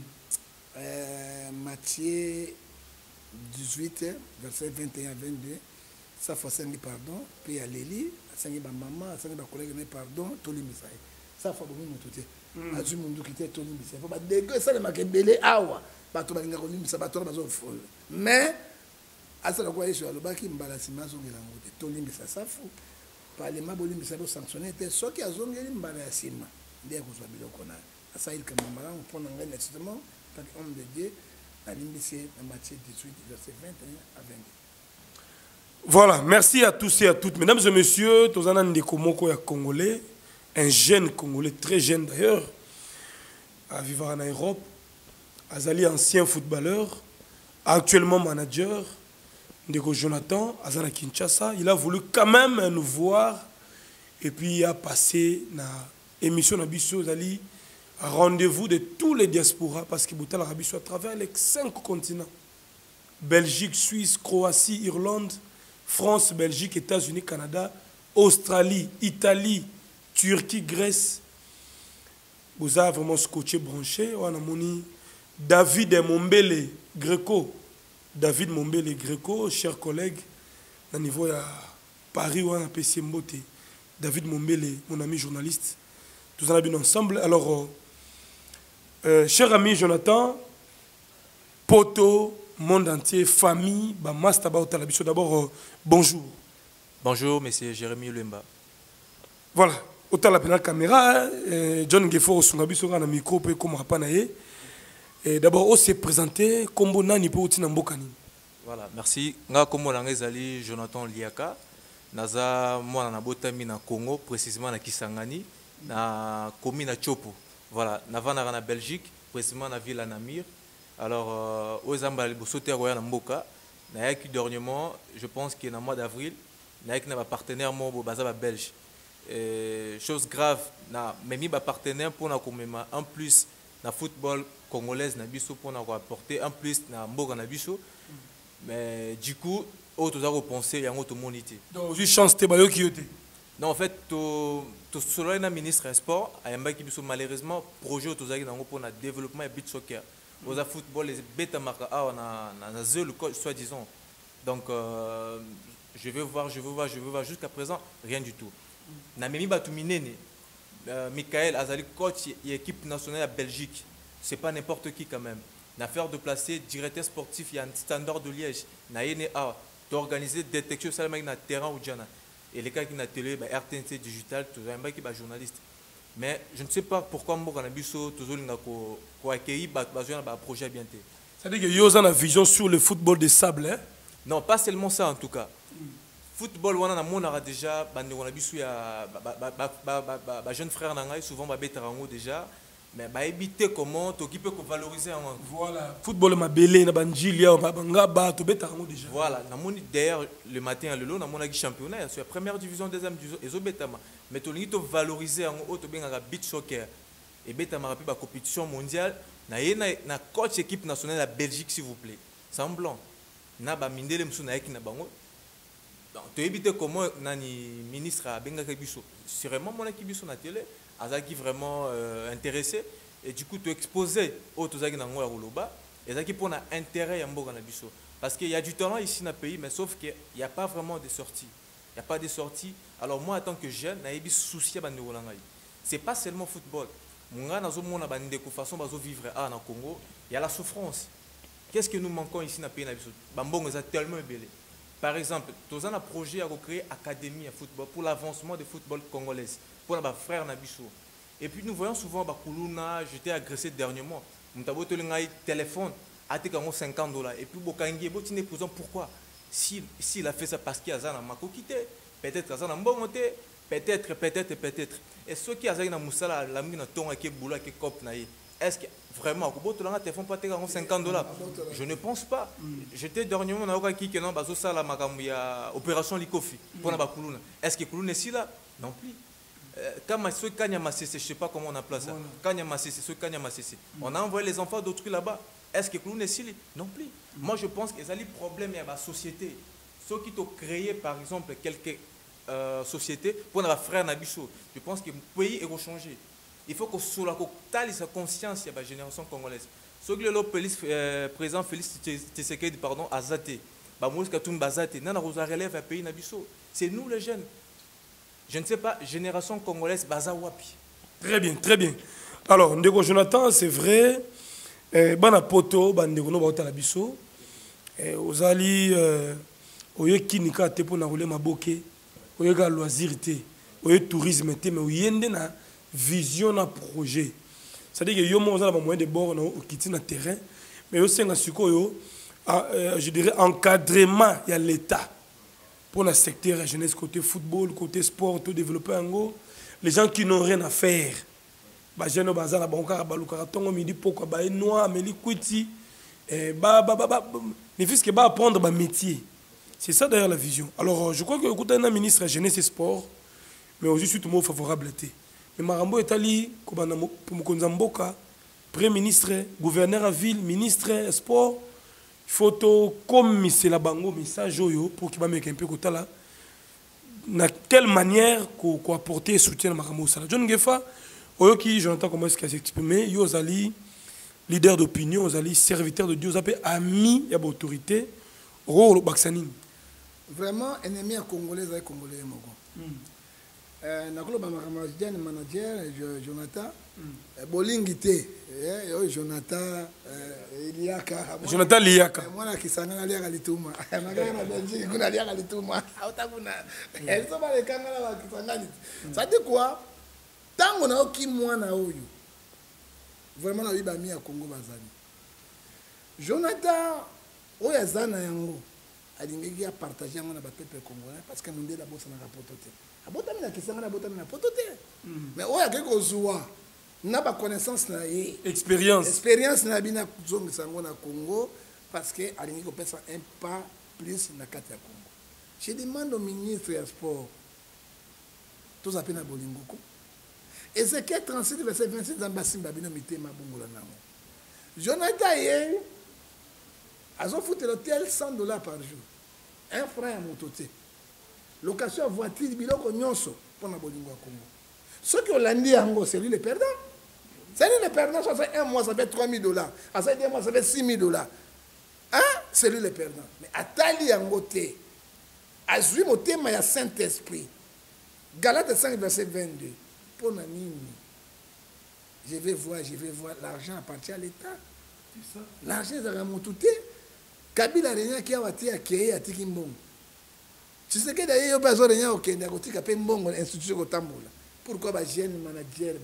Matthieu 18 verset 21 22. Ça faut sengi pardon, puis à Léli, sengi ba maman, sengi ba collègue ne pardon, tout les misaï. ça faut bongo mototé azu mundu kité tolimbisa faut ba dégo ça le makebele awa bato balinga kolimbisa bato bazo fol mais asa kwa yesu alobaki mbala sima zongela ngote tolimbisa safu parlement bolimbisa bo sanctionner te soki azongeli mbala ya sima ndiye kuzwa biloko na asa il kamamba mpona ngai nécessairement tant homme de Dieu alimbisi na Matthieu 18 verset 21 à 22. Voilà, merci à tous et à toutes. Mesdames et messieurs, Tozana Ndeko Moko ya Congolais, un jeune Congolais, très jeune d'ailleurs, à vivre en Europe, Azali ancien footballeur, actuellement manager, Ndeko Jonathan, Azana Kinshasa, il a voulu quand même nous voir et puis il a passé na émission Nabiso Azali, rendez-vous de tous les diasporas parce que Boutal Rabiso à travers les 5 continents, Belgique, Suisse, Croatie, Irlande, France, Belgique, États-Unis, Canada, Australie, Italie, Turquie, Grèce. Vous avez vraiment scotché, branché. On a moni David Mombele Greco. David Mombele Greco, chers collègues, au niveau de Paris, on a PC Mbote. David Mombele, mon ami journaliste. Tous en bien ensemble. Alors, cher ami Jonathan, Poto, monde entier, famille, d'abord, bonjour. Bonjour, monsieur Jérémy Lemba. Voilà, autant la caméra, John Gefo, Sungabiso, un micro, comme Rapanaye. D'abord, on s'est présenté, comme Nani Poutina Mbokani. Voilà, merci. Nga comme Langezali Jonathan Liaka, Naza, moi, na botami na Congo, précisément na Kisangani, na commune na Chopo. Voilà, na Belgique, précisément na ville à Namir. Alors, aux Ambal, sauter à Mboka, dernièrement, je pense qu'il y a un mois d'avril, il y a un partenaire belge. Chose grave, mais il y a un partenaire pour en plus na football congolais, pour apporter en plus na Mboka na biso. Mais du coup, autres ont pensé il y a une autre monité. Donc, j'ai chance de te qui non, en fait, le ministre des Sports a malheureusement projet pour le développement et beach soccer. Aux football, les bêtes marquent on a le coach soi-disant. Donc, je veux voir, jusqu'à présent, rien du tout. Namemi Batouminene, Michael Azali, coach et équipe nationale à Belgique. C'est pas n'importe qui quand même. L'affaire de placer directeur sportif, il y a un standard de Liège. N'a d'organiser détection sur le terrain ou Djana. Et les cas qui ont télé, RTNC digital, tout un mec qui est journaliste. Mais je ne sais pas pourquoi Mboka Nabiso toujours accueilli un projet bien. C'est-à-dire que vous avez une vision sur le football de sable, hein? Non, pas seulement ça en tout cas. Football, on a déjà jeune frère souvent déjà. Mais éviter comment tu peux valoriser. Voilà. Football ma belé na banjilia banga ba to beta déjà. Voilà, d'ailleurs le matin à Lelo, na mon championnat, c'est la première division, deuxième division et betama. Mais tu dois valoriser en haut to benga beach soccer. Et betama rapide la compétition mondiale, na coach équipe nationale de Belgique s'il vous plaît. Semblant. Na ba mindele msu na na bango. Donc tu éviter comment nani ministre a benga biso. C'est vraiment mon équipe biso na télé. Azaki vraiment intéressé et du coup tu exposé au Tozaki Nango à Rouloba et Azaki pour intérêt à Mboka Nabiso parce qu'il y a du talent ici dans le pays mais sauf qu'il n'y a pas vraiment de sorties. Il n'y a pas de sorties. Alors moi en tant que jeune, je suis soucié de c'est pas seulement football. Moi de façon vivre au Congo, il y a la souffrance. Qu'est-ce que nous manquons ici dans le pays Nabiso? Bambong est tellement belé. Par exemple, nous avons un projet à recréer académie à football pour l'avancement du football congolais, pour nos frères Nabiso. Et puis nous voyons souvent Bakuluna, j'étais agressé dernièrement. Nous avons un téléphone à $50. Et puis Bokangi, pourquoi? S'il a fait ça parce qu'il y a un mako quitté, peut-être qu'il y a un bon monté, peut-être. Et ceux qui ont un moussala, la mine ton qui est boula, qui est cop naï. Est-ce que vraiment, $50? Je ne pense pas. J'étais dernièrement dans le qui la opération Likofi pour la Kuluna. Est-ce que Kuluna est ici là? Non plus. Quand je ne sais pas comment on appelle ça. On a envoyé les enfants d'autrui là-bas. Est-ce que Kuluna est ici? Non plus. Moi je pense que c'est le problème de la société. Ceux qui ont créé par exemple quelques sociétés pour nos frères Nabiso, je pense que le pays est changé. Il faut que sur la conscience de la génération congolaise. Ce que le président Félix Tshisekedi pardon Azate, relève un pays Nabiso. C'est nous les jeunes. Je ne sais pas génération congolaise baza wapi. Très bien, très bien. Alors, Ndeko Jonathan, c'est vrai. Bana poto, bandeko no baota la biso. Ozali, oye kinika te po na roule maboke. Oye ga loisir te. Oye tourisme te, mais oyende na vision na projet. C'est-à-dire que yo mo ozala ba moyen de bord na okiti na terrain, mais yo senga sikoyo, je dirais encadrement il y a l'état pour le secteur la jeunesse côté football, côté sport, tout développer en gros. Les gens qui n'ont rien à faire. Ba jeune bazala ba onka ba lukara tongo midi poko ba noa meli kwiti les fils qui va apprendre ba métier. C'est ça d'ailleurs la vision. Alors je crois que écoute un ministre jeunesse et sport mais aussi surtout mot favorable était. Mais Marambo est allé pour Mokonzamboka, premier ministre, gouverneur à ville, ministre sport, photo comme c'est la bango message pour qu'il va mettre un peu côté là. De quelle manière qu'on apporter soutien à Marambo Sala. John Gefa, oyoki j'entends comment est-ce qu'il s'est exprimé, yozali leader d'opinion, yozali serviteur de Dieu, yozali ami y a autorité, rôle baksanin. Vraiment ennemi à Congolais avec Congolais mogo. Nakolo ba makamajien manager Jonathan bolingité Jonathan Liaka Jonathan Liaka mwana kisanga Liaka lituma magana na Belgique kuna Liaka lituma autakuna eso ba le kanga la kisanga ça dit quoi tango na oki mwana oyo vraiment na biba mi ya Congo bazali Jonathan oya zana yango alingeki a partager yango na ba peuple congolais parce que monde la bossa na rapoto te abota mina kisanga na bota mina poto te mais oya ke ko zuwa na ba connaissance na ye expérience na bina zongi sango na Congo parce que alingeki ko pesa un pas plus na kati ya Congo. Je demande au ministre du sport tous appels na bolingoko et c'est que 37 verset 26 dans basimba bino mitema bongola nango Jonathan ye azo foutre l'hôtel $100 par jour un franc à mototé location voiture biloko nyonso pour na bolingo ya Congo. Ceux qui ont landé yango c'est lui le perdant. C'est lui le perdant, ça fait un mois ça fait $3000. À ça 2 mois ça fait $6000. Hein? C'est lui le perdant. Mais atali yango te. Azui motema ya Saint-Esprit. Galates 5 verset 22. Pour na nini. Je vais voir, l'argent appartient à l'État. L'argent est à mototé. Kabila rien qui a wati a créé à Tikimbong. Tu sais que d'ailleurs, il y a besoin de gens qui ont une institution au Tamboula. Pourquoi un jeune manager?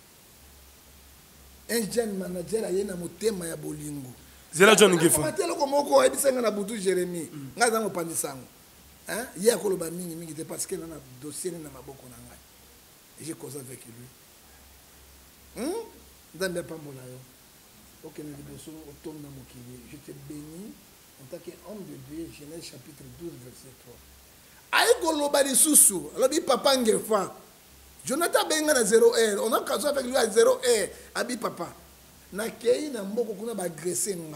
Un jeune manager a un thème à Bolingo. C'est la John Gefa. Je suis un peu Jérémy. Je suis un peu hein? Il y a un peu parce qu'il y a un dossier dans ma boca. Et j'ai causé avec lui. Dans le Pambola. Ok, je te bénis en tant qu'homme de Dieu, Genèse chapitre 12, verset 3. Aïkoloba di Soussou, alors dit papa Ngefa. Jonathan Benga na 0R, on a casé avec lui à 0R, abi papa. Na kei na mboko kuna ba agresser nga.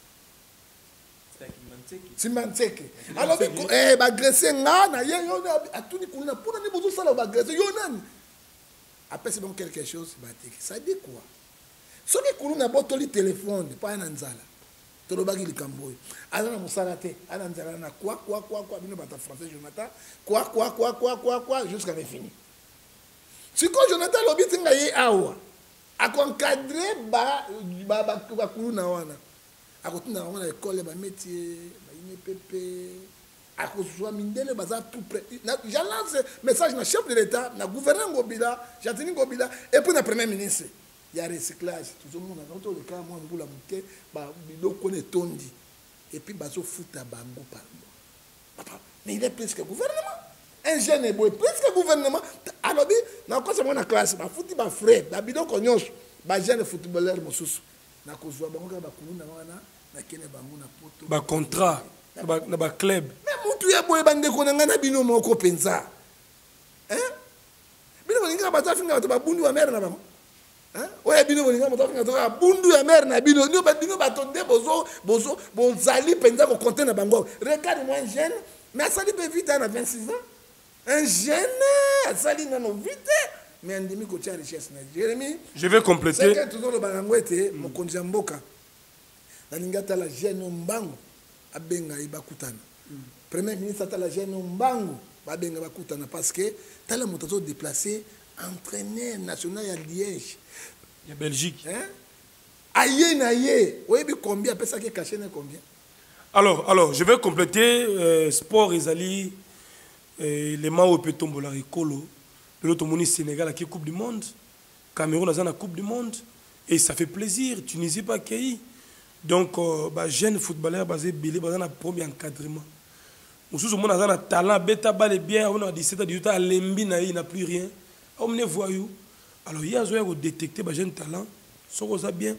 Simanteke. Alors ba agresser nga na ye yo atuni kuna pour ni bozo sala ba agresser yo nani. Après c'est bon quelque chose ba teke. Ça dit quoi? Ce qui coule na botoli téléphone pas na nzala. Tolobaki likamboy ana musala te ana nzala na quoi bino bata français Jonathan quoi jusqu'à fini. Si quand Jonathan lobi tinga ye awa akoncadrer ba kuluna wana akotina wana école ba métier ba INPP akozwa mindele baza tout près. Je lance message na chef de l'État na gouverneur Ngobila Jatini Ngobila et puis na premier ministre. Il y a recyclage. Tout le monde a dans le cas, moi, je suis tondi. Et puis, je suis foutu à Bango. Mais il est plus que gouvernement. Un jeune est beau, plus que gouvernement. Alors, dans quoi c'est mon classe, je foutu à frère, je suis foutu à jeune footballeur. Je suis foutu à contrat, à club. Mais je suis foutu à penza. Hein? Je suis foutu à mère. Oya bino bolinga moto afika bundu ya mère na bino nyo batonde bozo bozali penza ko compter na bango. Regarde-moi un jeune mais asali pe vite à 26 ans. Un jeune asali na no vite mais endemi ko tia richesse na Jérémy. Je vais compléter. C'est que toujours le balango était mokonzi mboka. Na lingata la jeune mbango abenga ibakutana. Premier ministre ata la jeune mbango babenga bakutana parce que tala moto zo déplacer entraîneur national à Liège. Il y a Belgique. Hein? Aïe, naïe. Oui, mais combien? Après ça, qui est caché, combien? Alors, je vais compléter. Sport, Ezali, les Mao peut tomber la Ricolo. L'autre monde Sénégal à qui Coupe du Monde. Cameroun a la Coupe du Monde. Et ça fait plaisir. Tunisie pas accueilli. Donc, jeune footballeur basé Billy, basé dans le premier encadrement. Nous sommes un talent, bêta, balle bien, on a 17 ans, 18 ans, il n'a plus rien. On est voyou. Alors, il y a un détecter un jeune talent, ça va bien.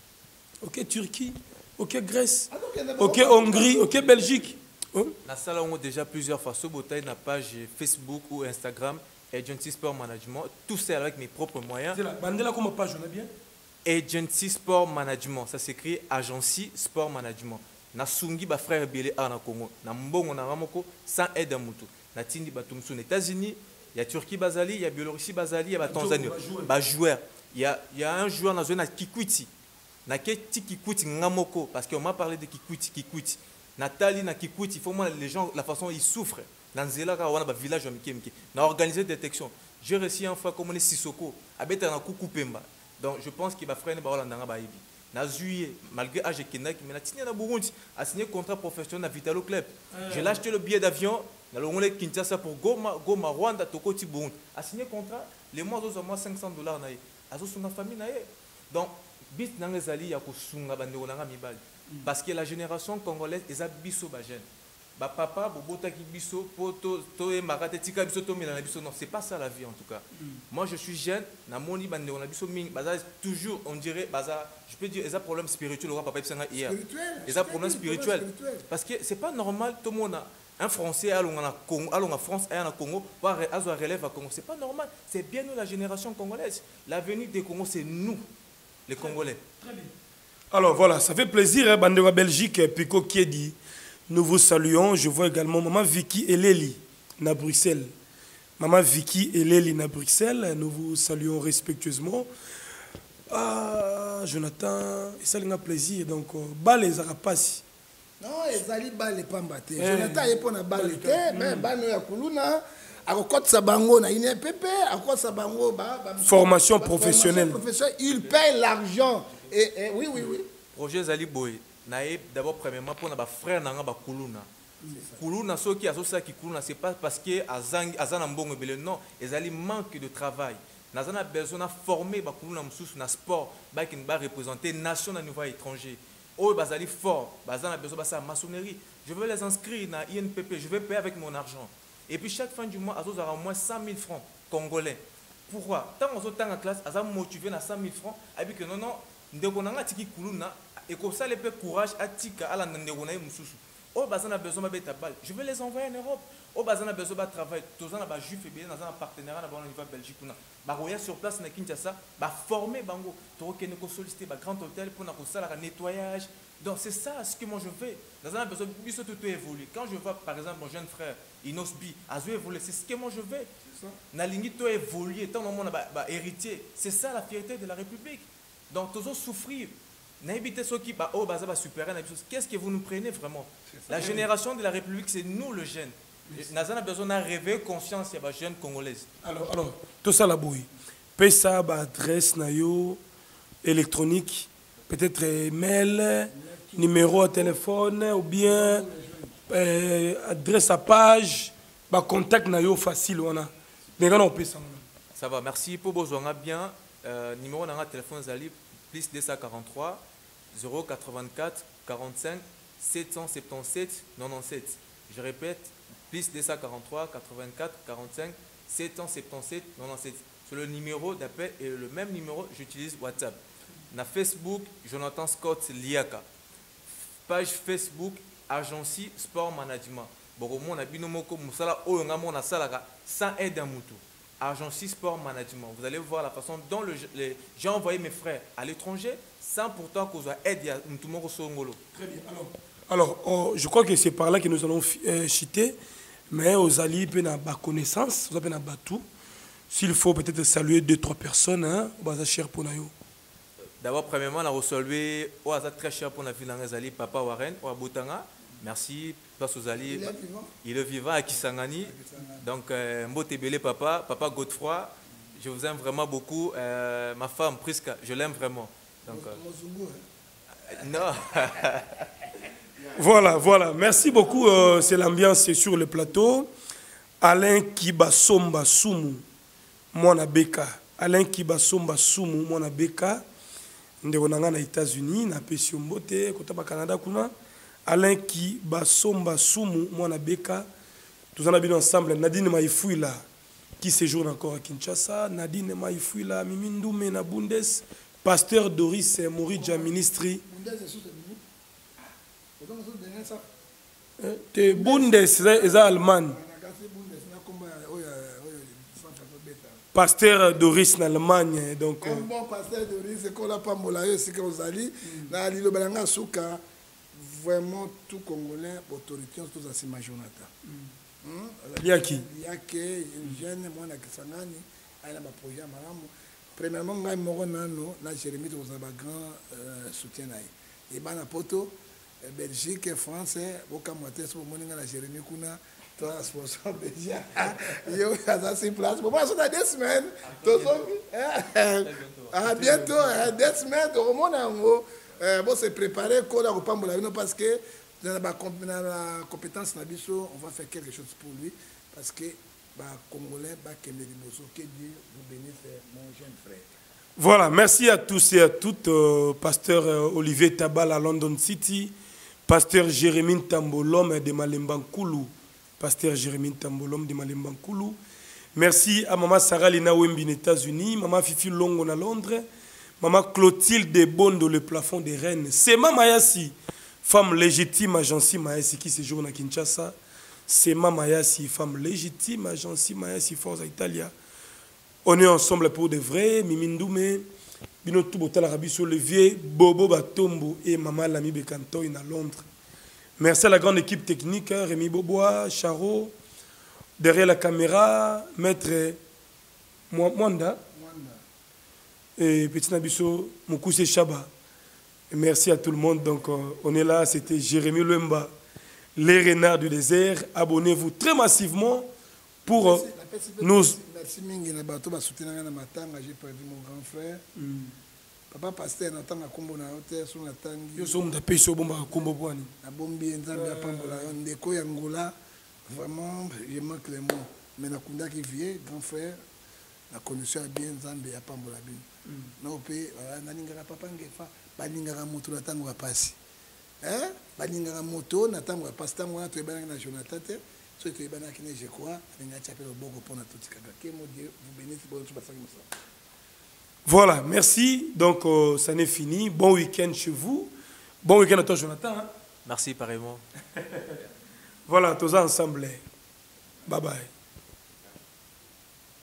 Ok, Turquie, ok, Grèce, ok, Hongrie, ok, Belgique. Dans la salle, on a déjà plusieurs fois. Ce bouteille n'a page Facebook ou Instagram, Agency Sport Management. Tout ça avec mes propres moyens. C'est la bandela comme page, on a bien. Agency Sport Management, ça s'écrit Agency Sport Management. Na sungi ba frère Belé à na Congo, na mbongo na ramoko sans aide à mutu. Na tindi ba tumsu aux États-Unis, il y a Turquie Bazali, il y a Biélorussie Bazali, il y a Tanzanie. Ba joueur, il y a un joueur dans zone Kikwiti. Na keti Kikwiti ngamoko parce qu'on m'a parlé de Kikwiti. Nathalie na Kikwiti, il faut moi les gens la façon ils souffrent. Dans Zela ka wana ba village wa Mikemike. Na organisé détection. J'ai réussi une fois comme on est Sissoko, abeta na Kukupemba. Donc je pense qu'il va freiner ba Hollanda ba ibi. Na juillet, malgré âge Kenak, mais na signé na Burundi, a signé contrat professionnel à Vitalo Club. J'ai acheté le billet d'avion, na le Kinshasa pour Goma Rwanda Tokoti Burundi. A signé contrat, les mois aux mois $500 na ye. Azo sunga famille na ye. Donc bit na ngezali ya ko sunga bandeko na mibali. Parce que la génération congolaise est biso ba jeune. Ba papa bobota ki biso poto to e makate tika biso to mila na biso non, c'est pas ça la vie en tout cas. Moi je suis jeune, na moni bandeko na biso ming baza toujours on dirait baza je peux dire ils ont problème spirituel au papa ibsanga hier. Ils ont problème spirituel parce que c'est pas normal tout le monde un français allons en Congo, allons en France et en Congo voir azo relève à Congo, c'est pas normal, c'est bien nous la génération congolaise. L'avenir des Congo c'est nous les Congolais. Très bien. Alors voilà, ça fait plaisir bandeko Belgique Pico qui dit. Nous vous saluons. Je vois également Maman Vicky et Léli à Bruxelles. Maman Vicky et Léli à Bruxelles. Nous vous saluons respectueusement. Ah, Jonathan, ça a plaisir. Donc, balle les arapasi. Non, ils allaient balle pas battre. Jonathan, il prend la balle. Mais balle ya kuluna. Formation professionnelle. Il paye l'argent. Oui. Projet Zali Boy. D'abord, premièrement, pour nos frères, nous avons Kuluna. Kuluna, ceux qui associent à Kuluna, ce n'est pas parce qu'ils ont un bon non, ils ont manque de travail. Nous avons besoin de former Kuluna dans le sport, qui va représenter la nation à niveau étranger. Ils sont forts, ils ont besoin de la maçonnerie. Je veux les inscrire dans l'INPP, je vais payer avec mon argent. Et puis chaque fin du mois, ils ont au moins 100 000 francs congolais. Pourquoi? Tant qu'ils sont en classe, ils sont motivés à 100 000 francs, et puis que non, nous avons tiki Kuluna. Et comme ça, les peu courage à Tika, à la Nandegona et Moussoussou. Oh, bah, on a besoin de balle. Je vais les envoyer en Europe. Oh, bah, on a besoin de travail. Tous les gens ont juif et bien, dans un partenariat au niveau Belgique. Bah, on sur place, na Kinshasa, bah, former bango. Tout le monde solliciter, bah, grand hôtel pour le nettoyage. Donc, c'est ça ce que moi je fais. Dans un besoin de tout évoluer. Quand je vois, par exemple, mon jeune frère, Inosbi, Azou évoluer, c'est ce que moi je veux. Na ligne tout évoluer, tant que mon héritier. C'est ça la fierté de la République. Donc, tous souffrir. Qu'est-ce que vous nous prenez vraiment? La génération de la République, c'est nous le jeune. Nous avons besoin de rêver conscience il y a des jeunes congolaises. Alors, tout ça la bouille. Pesa adresse nayo électronique, peut-être mail, numéro de téléphone ou bien adresse à page, contact nayo facile on a. Ça va, merci pour besoin bien. Numéro de téléphone Zali plus 243 084 45 777 97. Je répète, plus 243 84 45 777 97. Sur le numéro d'appel et le même numéro, j'utilise WhatsApp. Na Facebook, Jonathan Scott Liaka. Page Facebook, Agency Sport Management. Bon, on a binomoko musala oyongamo na salaka sans aide à mutu. Agency Sport Management. Vous allez voir la façon dont j'ai envoyé mes frères à l'étranger sans pourtant qu'on soit aidé à tout le monde. Très bien. Alors, je crois que c'est par là que nous allons chiter, mais aux alliés, ils ont la connaissance, ils ont la tout. S'il faut peut-être saluer 2-3 personnes, hein, cher pour nous. D'abord, premièrement, on a salué très cher pour la ville de Papa Warren, ou Botanga. Merci, parce que il est vivant à Kisangani. Donc, Mbotebele Papa Godefroy, je vous aime vraiment beaucoup. Ma femme, Priska, je l'aime vraiment. Donc, non. Voilà, voilà. Merci beaucoup. C'est l'ambiance sur le plateau. Alain Kibasomba Soumou, Mwana Beka. Alain Kibasomba Soumou, Mwana Beka. Ndeko nanga na États-Unis, na pesi mbote, kota ba Canada kuna. Alain Kibasomba Soumou, Mwana Beka. Tous en habitons ensemble. Nadine Maïfouila, qui séjourne encore à Kinshasa. Nadine Maïfouila, Mimindoume na Bundes. Pasteur Doris Moridja Ministry. Te Bundes, c'est allemand. Pasteur Doris en Allemagne. Donc, un bon pasteur Doris, c'est qu'on l'a pas molé, c'est qu'on s'allie. Dans l'île Balanga Souka, vraiment tout Congolais, autorité, tous à Sima Jonathan. Yaki. Yaki, une jeune, moi, qui s'engage, elle a un projet à Maramou. Premièrement, je suis Jérémy qui a un grand soutien. Et bien, la poto, Belgique, France, aucun moitié, c'est pour moi, Jérémy Kuna. Sponsor déjà. Il y a 6 places. Pour moi, c'est 2 semaines. À bientôt, 2 semaines. Au moins, on se préparer parce que dans la compétence, on va faire quelque chose pour lui. Parce que les Congolais, que Dieu vous bénisse, mon jeune frère. Voilà, merci à tous et à toutes. Pasteur Olivier Tabal à London City. Pasteur Jérémy Tambolom de Malembankoulou. Pasteur Jérémy Tambolom de Malembankoulou. Merci à Maman Sarah Lina Wembi aux États-Unis, Maman Fifi Longo à Londres, Maman Clotilde Bondo le plafond des Rennes. C'est Maman Yassi, femme légitime agence Mayassi qui séjourne à Kinshasa. C'est Maman Yassi, femme légitime agence Mayassi Forza Italia. On est ensemble pour de vrai. Mimindoume, Binotou Botal Arabi Olivier, Bobo Batombo et Maman Lami Bekantoy à Londres. Merci à la grande équipe technique, Rémi Bobois, Charo, derrière la caméra, Maître Mwanda et Petit Nabiso, Moukousse Chaba. Et merci à tout le monde. Donc, on est là, c'était Jérémy Lemba, les renards du désert. Abonnez-vous très massivement pour nous. Merci Mingi, j'ai perdu mon grand frère. Papa pasteur natanga kombo na hotel sur la tangi yo sommes d'appel sur bomba kombo bwani na bombi nzambe ya pambola ndeko ya ngola vraiment je manque les mots mais na kunda qui vient grand frère la condition bien nzambe ya pambola bin na opé na lingaka papa ngefa balingaka moto na tango ya pasi balingaka moto na tango ya pasi tango na to ebana na Jonathan te so to ebana kine je crois linga chapela boko pona tout kaka ke mo Dieu vous bénisse bon tout basaki musa. Voilà, merci. Donc, ça n'est fini. Bon week-end chez vous. Bon week-end à toi, Jonathan. Hein? Merci, pareillement. Voilà, tous ensemble. Bye bye.